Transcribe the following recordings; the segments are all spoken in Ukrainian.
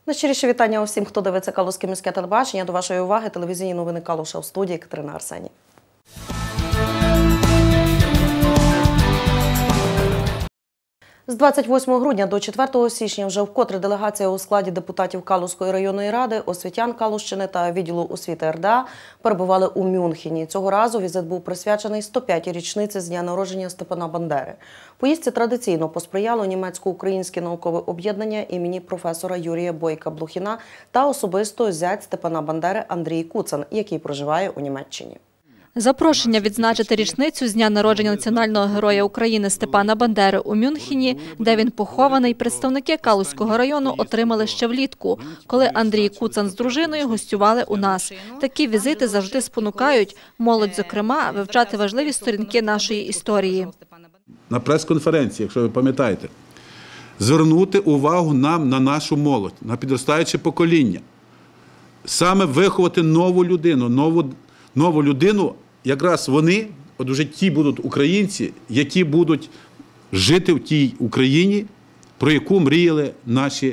Найщиріше вітання усім, хто дивиться Калузьке міське телебачення. До вашої уваги телевізійні новини Калуша у студії Катерина Арсеній. З 28 грудня до 4 січня вже вкотре делегація у складі депутатів Калузької районної ради, освітян Калущини та відділу освіти РДА перебували у Мюнхені. Цього разу візит був присвячений 105-й річниці з дня народження Степана Бандери. Поїздці традиційно посприяло німецько-українське наукове об'єднання імені професора Юрія Бойка-Блухіна та особисто зять Степана Бандери Андрій Куцан, який проживає у Німеччині. Запрошення відзначити річницю з дня народження національного героя України Степана Бандери у Мюнхені, де він похований, представники Калузького району отримали ще влітку, коли Андрій Куцан з дружиною гостювали у нас. Такі візити завжди спонукають молодь, зокрема, вивчати важливі сторінки нашої історії. На прес-конференції, якщо ви пам'ятаєте, звернути увагу нам на нашу молодь, на підростаюче покоління. Саме виховати нову людину, якраз вони, от уже ті будуть українці, які будуть жити в тій Україні, про яку мріяли наші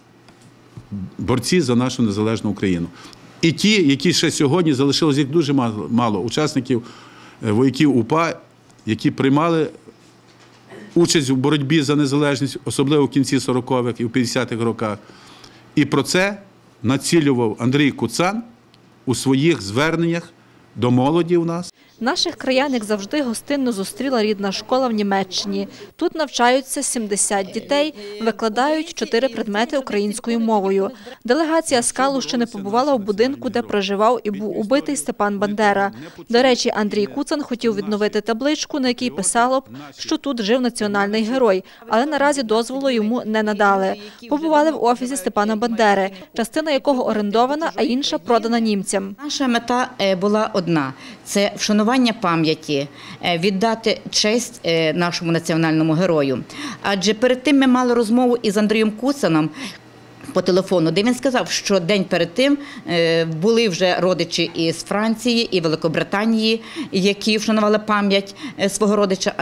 борці за нашу незалежну Україну. І ті, які ще сьогодні залишилось, їх дуже мало учасників, вояків УПА, які приймали участь у боротьбі за незалежність, особливо в кінці 40-х і в 50-х роках. І про це націлював Андрій Куцан у своїх зверненнях до молоді у нас. Наших краян, як завжди, гостинно зустріла рідна школа в Німеччині. Тут навчаються 70 дітей, викладають 4 предмети українською мовою. Делегація з Калущини побувала в будинку, де проживав і був убитий Степан Бандера. До речі, Андрій Куцан хотів відновити табличку, на якій писало б, що тут жив національний герой, але наразі дозволу йому не надали. Побували в офісі Степана Бандери, частина якого орендована, а інша продана німцям. Наша мета була одна – це вшанування пам'яті, віддати честь нашому національному герою. Адже перед тим ми мали розмову із Андрієм Куцаном по телефону, де він сказав, що день перед тим були вже родичі із Франції і Великобританії, які вшанували пам'ять свого родича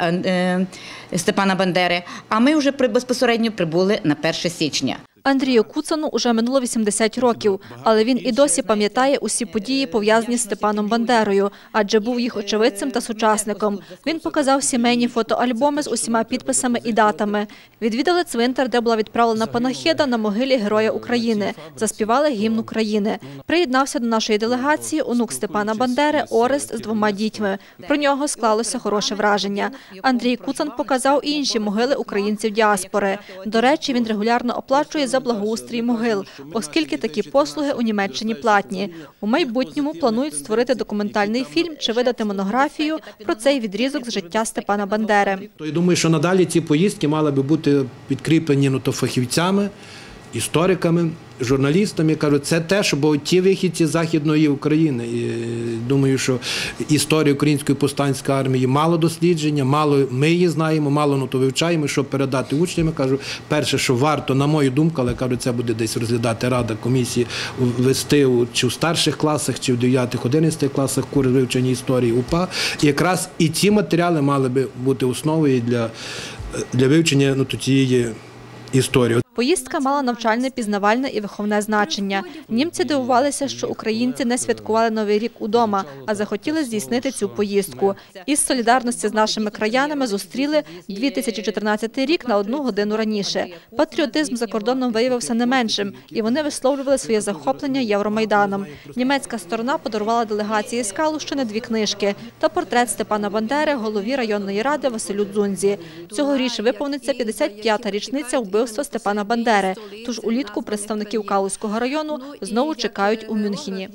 Степана Бандери, а ми вже безпосередньо прибули на 1 січня. Андрію Куцану уже минуло 80 років, але він і досі пам'ятає усі події, пов'язані з Степаном Бандерою, адже був їх очевидцем та сучасником. Він показав сімейні фотоальбоми з усіма підписами і датами. Відвідали цвинтар, де була відправлена панахида на могилі Героя України. Заспівали гімн України. Приєднався до нашої делегації онук Степана Бандери Орест з 2 дітьми. Про нього склалося хороше враження. Андрій Куцан показав і інші могили українців діаспори. До речі, він регулярно оплачує за благоустрій могил, оскільки такі послуги у Німеччині платні. У майбутньому планують створити документальний фільм чи видати монографію про цей відрізок з життя Степана Бандери. Я думаю, що надалі ці поїздки мали би бути підкріплені фахівцями, істориками, журналістами. Кажуть, це те, що бо ті вихідці Західної України. І думаю, що історія Української повстанської армії мало дослідження, мало ми її знаємо, мало вивчаємо, щоб передати учням. Кажу, перше, що варто, на мою думку, але кажу, це буде десь розглядати рада комісії, вести чи в старших класах, чи в 9-11 класах курс вивчення історії УПА. І якраз і ці матеріали мали би бути основою для вивчення тієї історії. Поїздка мала навчальне, пізнавальне і виховне значення. Німці дивувалися, що українці не святкували Новий рік удома, а захотіли здійснити цю поїздку. Із солідарності з нашими краянами зустріли 2014 рік на 1 годину раніше. Патріотизм за кордоном виявився не меншим, і вони висловлювали своє захоплення Євромайданом. Німецька сторона подарувала делегації з Калущини 2 книжки та портрет Степана Бандери голові районної ради Василю Дзунзі. Цьогоріч виповниться 55-та річниця вбивства Степана Бандери, тож улітку представників Калузького району знову чекають у Мюнхені.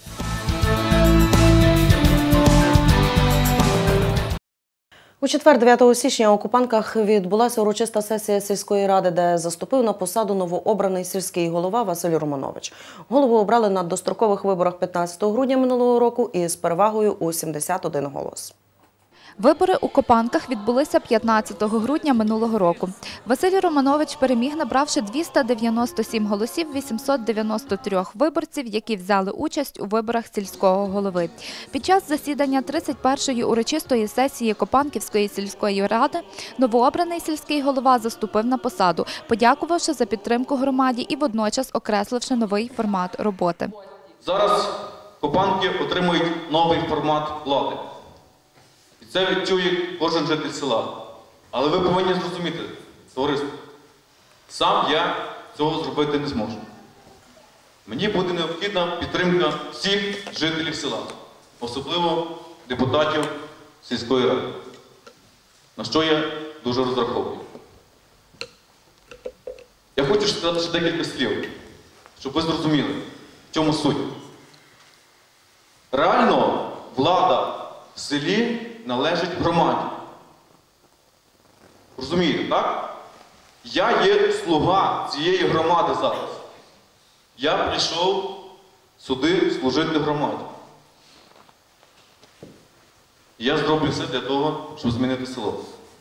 У четвер, 9 січня, у Купанках відбулася урочиста сесія сільської ради, де заступив на посаду новообраний сільський голова Василь Романович. Голову обрали на дострокових виборах 15 грудня минулого року із перевагою у 71 голос. Вибори у Копанках відбулися 15 грудня минулого року. Василь Романович переміг, набравши 297 голосів 893 виборців, які взяли участь у виборах сільського голови. Під час засідання 31-ї урочистої сесії Копанківської сільської ради новообраний сільський голова заступив на посаду, подякувавши за підтримку громаді і водночас окресливши новий формат роботи. Зараз Копанки отримують новий формат влади. І це відчує кожен житель села. Але ви повинні зрозуміти, товариство, сам я цього зробити не зможу. Мені буде необхідна підтримка всіх жителів села, особливо депутатів сільської ради, на що я дуже розраховую. Я хочу сказати ще декілька слів, щоб ви зрозуміли, в чому суть. Реально влада в селі належить громаді. Розумієте, так? Я є слуга цієї громади зараз. Я прийшов сюди служити громаді. Я зроблю все для того, щоб змінити село.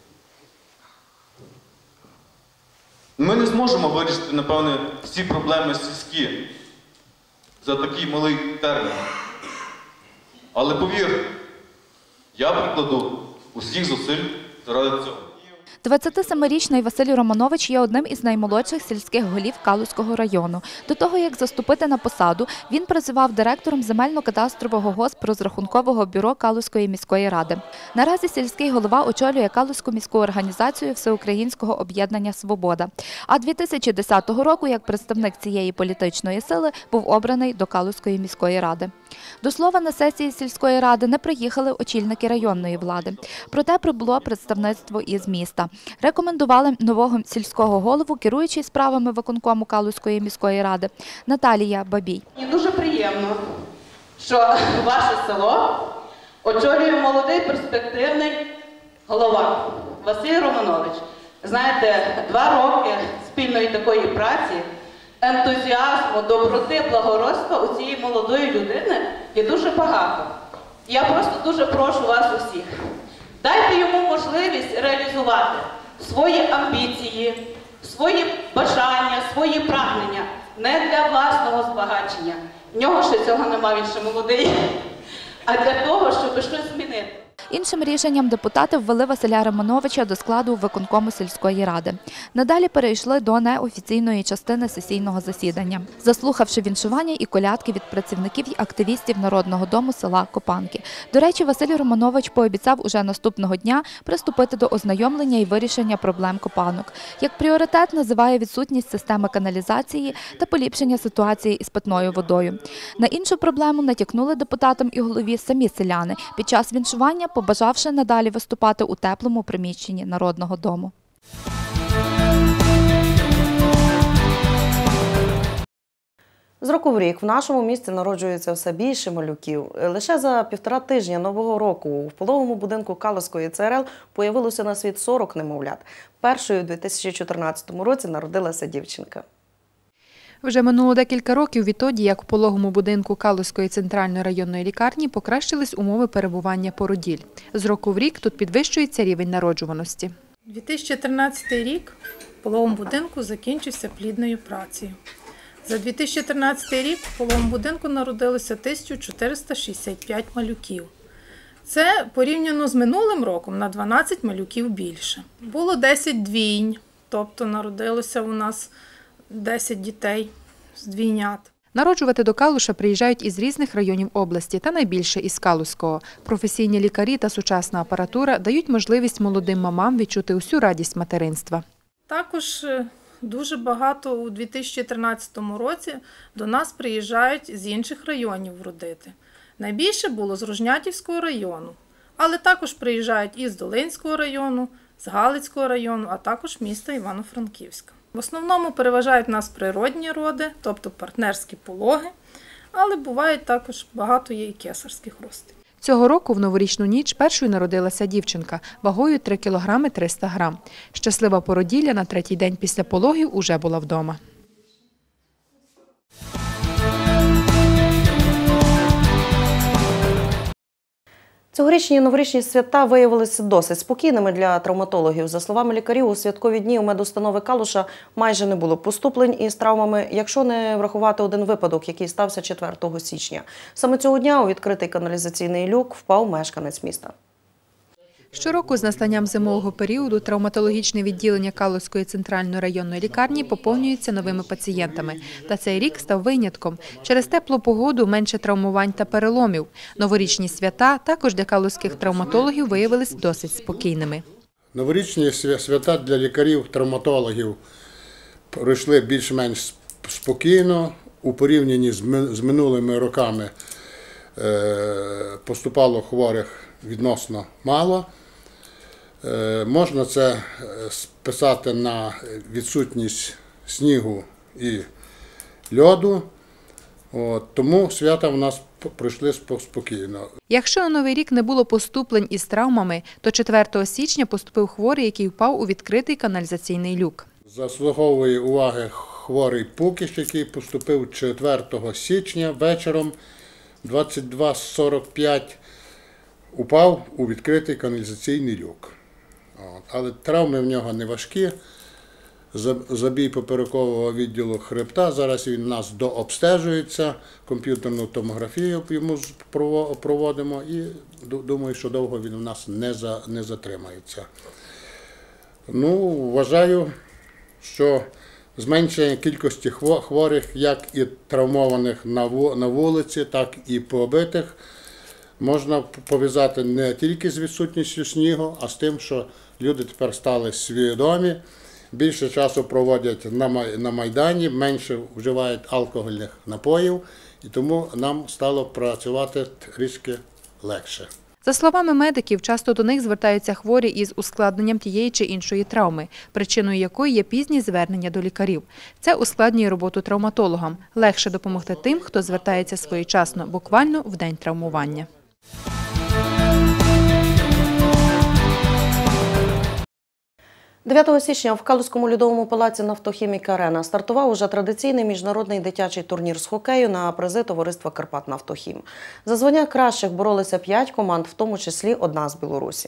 Ми не зможемо вирішити, напевне, всі проблеми сільські за такий малий термін. Але повір, я прикладу усіх зусиль заради цього. 27-річний Василь Романович є одним із наймолодших сільських голів Калузького району. До того, як заступити на посаду, він працював директором земельно-кадастрового госпрозрахункового бюро Калузької міської ради. Наразі сільський голова очолює Калузьку міську організацію Всеукраїнського об'єднання «Свобода». А 2010 року, як представник цієї політичної сили, був обраний до Калузької міської ради. До слова, на сесії сільської ради не приїхали очільники районної влади. Проте прибуло представництво із міста. Рекомендували нового сільського голову, керуючий справами виконкому Калузької міської ради, Наталія Бабій. Мені дуже приємно, що ваше село очолює молодий перспективний голова Василь Романович. Знаєте, 2 роки спільної такої праці, ентузіазму, доброти, благородства у цієї молодої людини є дуже багато. Я просто дуже прошу вас усіх, дайте йому можливість реалізувати свої амбіції, свої бажання, свої прагнення, не для власного збагачення. В нього ще цього нема, він ще молодий, а для того, щоб щось змінити. Іншим рішенням депутати ввели Василя Романовича до складу виконкому сільської ради. Надалі перейшли до неофіційної частини сесійного засідання, заслухавши віншування і колядки від працівників і активістів Народного дому села Копанки. До речі, Василь Романович пообіцяв уже наступного дня приступити до ознайомлення і вирішення проблем Копанок. Як пріоритет називає відсутність системи каналізації та поліпшення ситуації із питною водою. На іншу проблему натякнули депутатам і голові самі селяни під час віншування, побажавши надалі виступати у теплому приміщенні Народного дому. З року в рік в нашому місті народжується все більше малюків. Лише за 1,5 тижня Нового року в пологовому будинку Калузької ЦРЛ появилося на світ 40 немовлят. Першою у 2014 році народилася дівчинка. Вже минуло декілька років відтоді, як у пологовому будинку Калузької центральної районної лікарні покращились умови перебування породіль. З року в рік тут підвищується рівень народжуваності. 2013 рік в пологовому будинку закінчився плідною працею. За 2013 рік в пологовому будинку народилося 1465 малюків. Це порівняно з минулим роком на 12 малюків більше. Було 10 двійнь, тобто народилося у нас 10 дітей з двійнят. Народжувати до Калуша приїжджають із різних районів області та найбільше із Калузького. Професійні лікарі та сучасна апаратура дають можливість молодим мамам відчути усю радість материнства. Також дуже багато у 2013 році до нас приїжджають з інших районів родити. Найбільше було з Рожнятівського району, але також приїжджають із Долинського району, з Галицького району, а також міста Івано-Франківська. В основному переважають нас природні роди, тобто партнерські пологи, але бувають також багато є і кесарських розтинів. Цього року в новорічну ніч першою народилася дівчинка вагою 3 кг 300 г. Щаслива породілля на 3-й день після пологів уже була вдома. Цьогорічні новорічні свята виявилися досить спокійними для травматологів. За словами лікарів, у святкові дні у медустанови Калуша майже не було поступлень із травмами, якщо не врахувати один випадок, який стався 4 січня. Саме цього дня у відкритий каналізаційний люк впав мешканець міста. Щороку з настанням зимового періоду травматологічне відділення Калузької центральної районної лікарні поповнюється новими пацієнтами. Та цей рік став винятком. Через теплу погоду менше травмувань та переломів. Новорічні свята також для калузьких травматологів виявились досить спокійними. Новорічні свята для лікарів-травматологів пройшли більш-менш спокійно. У порівнянні з минулими роками поступало хворих відносно мало. Можна це списати на відсутність снігу і льоду, тому свята в нас пройшли спокійно. Якщо на Новий рік не було поступлень із травмами, то 4 січня поступив хворий, який впав у відкритий каналізаційний люк. Заслуговує уваги хворий Пукіш, який поступив 4 січня вечором 22:45. Упав у відкритий каналізаційний люк. Але травми в нього не важкі. Забій поперекового відділу хребта. Зараз він у нас дообстежується, комп'ютерну томографію йому проводимо і думаю, що довго він у нас не затримається. Вважаю, що зменшення кількості хворих, як і травмованих на вулиці, так і побитих, можна пов'язати не тільки з відсутністю снігу, а з тим, що люди тепер стали свідомі, більше часу проводять на Майдані, менше вживають алкогольних напоїв, і тому нам стало працювати трішки легше. За словами медиків, часто до них звертаються хворі із ускладненням тієї чи іншої травми, причиною якої є пізні звернення до лікарів. Це ускладнює роботу травматологам. Легше допомогти тим, хто звертається своєчасно, буквально в день травмування. – 9 січня в Калузькому льодовому палаці «Нафтохімік-Арена» стартував уже традиційний міжнародний дитячий турнір з хокею на призи товариства «Карпатнафтохім». За звання кращих боролися 5 команд, в тому числі одна з Білорусі.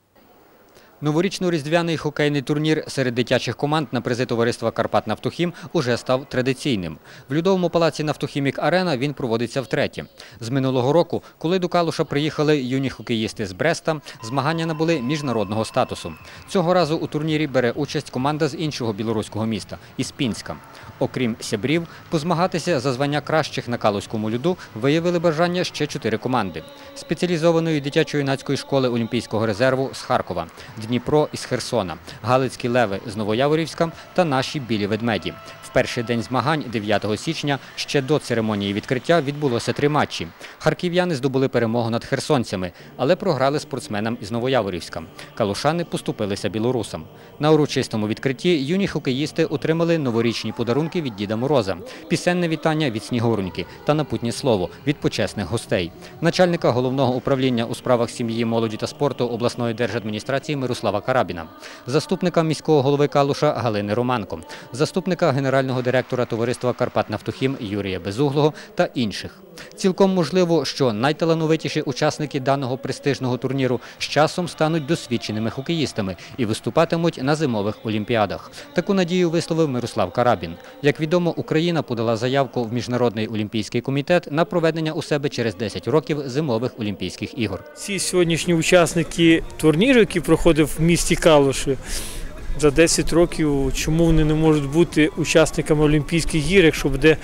Новорічно-різдвяний хокейний турнір серед дитячих команд на призи товариства «Карпатнафтохім» уже став традиційним. В льодовому палаці «Нафтохімік-Арена» він проводиться втретє. З минулого року, коли до Калуша приїхали юні хокеїсти з Бреста, змагання набули міжнародного статусу. Цього разу у турнірі бере участь команда з іншого білоруського міста – із Пінська. Окрім сябрів, позмагатися за звання кращих на Калузькому льоду виявили бажання ще 4 команди. Спеціалізованої дитячо-юнацької школи Олімпійського резерву з Харкова, Дніпро із Херсона, Галицькі леви з Новояворівська та наші білі ведмеді. В перший день змагань, 9 січня, ще до церемонії відкриття відбулося 3 матчі. Харків'яни здобули перемогу над херсонцями, але програли спортсменам із Новояворівська. Калушани поступилися білорусам. На урочистому відкритті юні хокеїсти отримали новорічні подарунки від Діда Мороза, пісенне вітання від Снігуреньки та напутнє слово від почесних гостей. Начальника головного управління у справах сім'ї, молоді та спорту обласної держадміністрації Мирослава Карабіна, заступника міського голови Калуша Галини Романко, заступника генерального директора товариства «Карпатнафтохім» Юрія Безуглого та інших. Цілком можливо, що найталановитіші учасники даного престижного турніру з часом стануть досвідченими хокеїстами і виступатимуть на зимових олімпіадах. Таку надію висловив Мирослав Карабін. Як відомо, Україна подала заявку в Міжнародний олімпійський комітет на проведення у себе через 10 років зимових олімпійських ігор. Ці сьогоднішні учасники турніру, які проходив в місті Калуші, за 10 років, чому вони не можуть бути учасниками Олімпійських ігор, якщо буде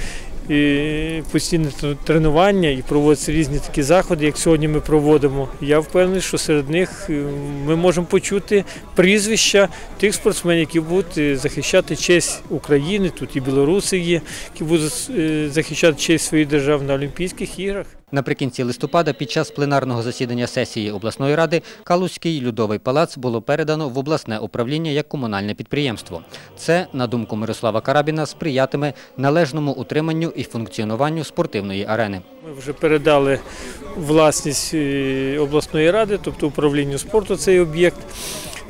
постійне тренування і проводяться різні такі заходи, як сьогодні ми проводимо. Я впевнений, що серед них ми можемо почути прізвища тих спортсменів, які будуть захищати честь України, тут і білоруси є, які будуть захищати честь своєї держави на Олімпійських іграх. Наприкінці листопада під час пленарного засідання сесії обласної ради Калузький льодовий палац було передано в обласне управління як комунальне підприємство. Це, на думку Мирослава Карабіна, сприятиме належному утриманню і функціонуванню спортивної арени. Ми вже передали власність обласної ради, тобто управлінню спорту цей об'єкт.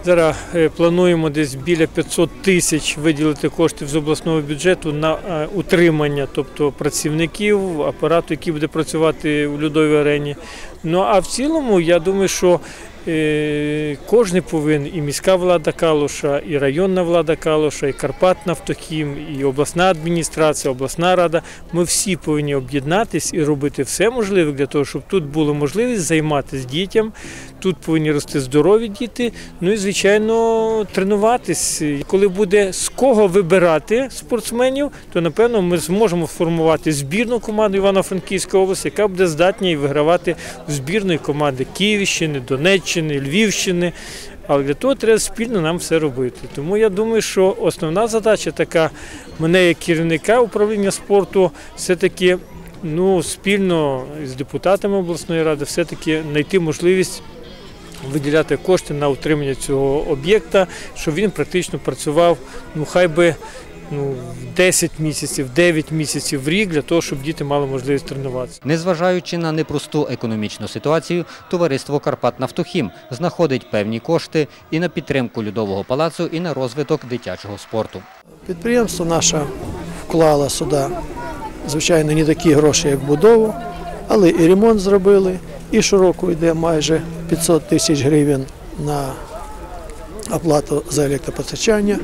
Зараз плануємо десь біля 500 тисяч виділити коштів з обласного бюджету на утримання, тобто працівників, апарату, який буде працювати у льодовій арені. Ну а в цілому, я думаю, що кожен повинен, і міська влада Калуша, і районна влада Калуша, і Карпатнафтохім, і обласна адміністрація, обласна рада. Ми всі повинні об'єднатися і робити все можливе для того, щоб тут була можливість займатися дітям, тут повинні рости здорові діти, ну і, звичайно, тренуватись. Коли буде з кого вибирати спортсменів, то, напевно, ми зможемо формувати збірну команду Івано-Франківської області, яка буде здатна і вигравати в збірної команди Київщини, Донеччини, Львівщини. Але для того треба спільно нам все робити. Тому я думаю, що основна задача така мене як керівника управління спорту все-таки спільно з депутатами обласної ради все-таки знайти можливість виділяти кошти на утримання цього об'єкта, щоб він практично працював, хай би 10 місяців, 9 місяців в рік, для того, щоб діти мали можливість тренуватися. Незважаючи на непросту економічну ситуацію, товариство «Карпатнафтохім» знаходить певні кошти і на підтримку льодового палацу, і на розвиток дитячого спорту. Підприємство наше вклало сюди, звичайно, не такі гроші, як будову, але і ремонт зробили, і щороку йде майже 500 тисяч гривень на оплату за електропостачання.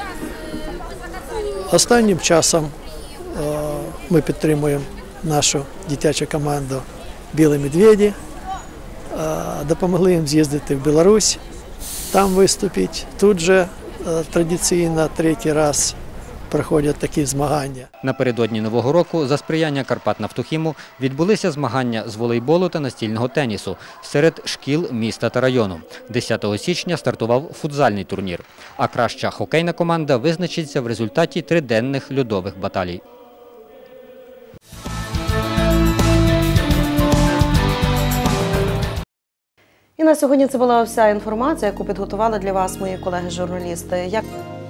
Останнім часом ми підтримуємо нашу дитячу команду «Білі медведі», допомогли їм з'їздити в Білорусь, там виступити. Тут же традиційно третій раз проходять такі змагання. Напередодні Нового року за сприяння «Карпатнафтохіму» відбулися змагання з волейболу та настільного тенісу серед шкіл міста та району. 10 січня стартував футзальний турнір, а краща хокейна команда визначиться в результаті триденних льодових баталій. І на сьогодні це була вся інформація, яку підготували для вас мої колеги-журналісти.